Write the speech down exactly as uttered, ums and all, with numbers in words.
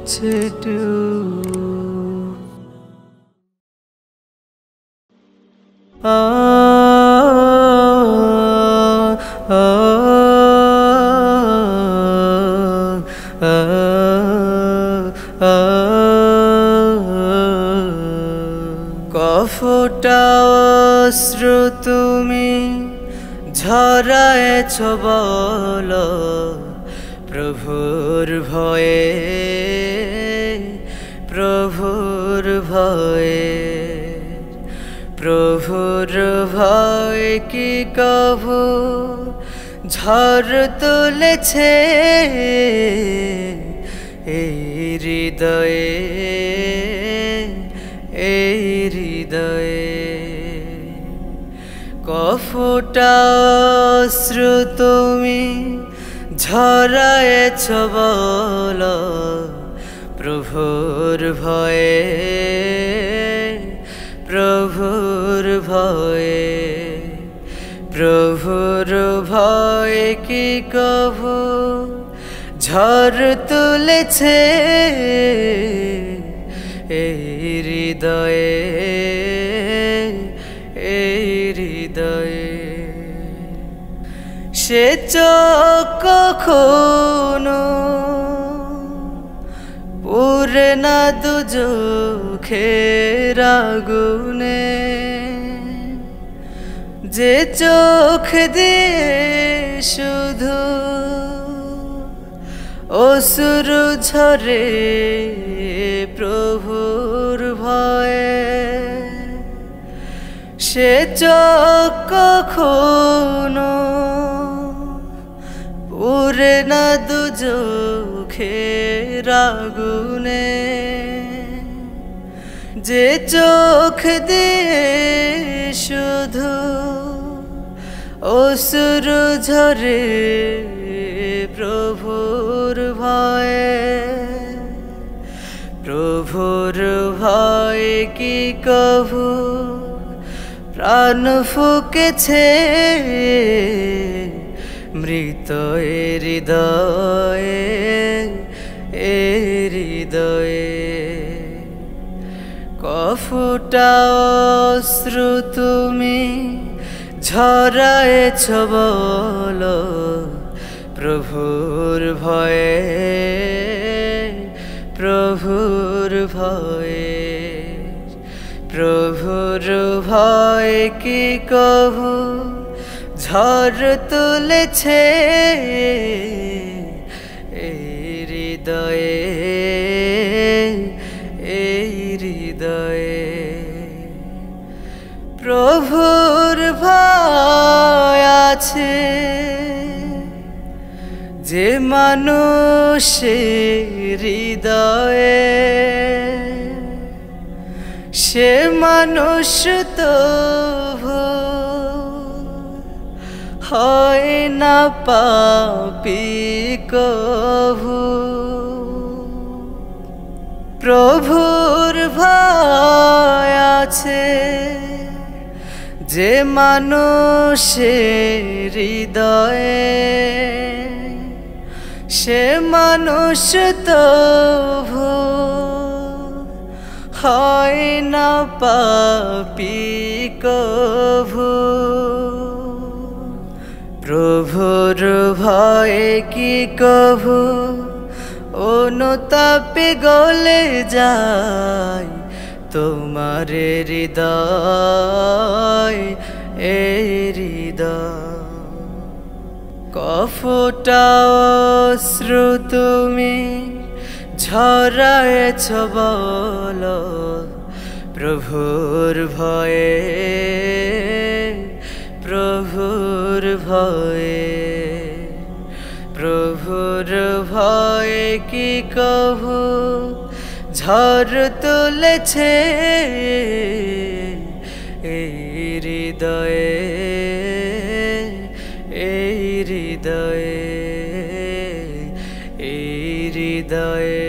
ছেটু আ আ আ কফোটা অশ্রু তুমি ঝরায়েছ বলো প্রভুর ভয়ে প্রভুর ভয়ে প্রভুর ভয় কি কভু ঝড় তুলেছে এই হৃদয়ে এই হৃদয়ে কফোটা অশ্রু তুমি ঝরায়েছ বলো প্রভুর ভয়ে প্রভুর ভয়ে প্রভুর ভয় কি কভু ঝড় তুলেছে এই হৃদয়ে এই হৃদয়ে সে চোখ কখনো পুরে না দু চোখের আগুনে যে চোখ দিয়ে শুধু অশ্রু ঝরে প্রভুর ভয়ে সে চোখ কখনো পুরে না দু চোখের আগুনে যে চোখ দিয়ে শুধু অশ্রু ঝরে প্রভুর ভয়ে প্রভুর ভয় কি কভু প্রাণ ফুকেছে মৃত হৃদয়ে এ হৃদয়ে কফোটা অশ্রু তুমি ঝরায়েছ বলো প্রভুর ভয়ে প্রভুর ভয়ে প্রভুর ভয় কি কভু ঝড় তুলেছে এই হৃদয়ে এই হৃদয়ে প্রভুর ভয় আছে যে মানুষের হৃদয়ে সে মানুষ তো হয় না পাপী কভু প্রভুর ভয় আছে যে মানুষের হৃদয়ে সে মানুষ তো হয় না পাপী কভু প্রভুর ভয় কি কভু অনুতাপে গলে যায় তোমার হৃদয় এই হৃদয় কফোটা অশ্রু তুমি ঝরায়েছ বলো প্রভুর ভয়ে প্রভুর ভয়ে প্রভুর ভয় কি কভু ঝড় তুলেছে এই হৃদয়ে এই হৃদয়ে এই হৃদয়ে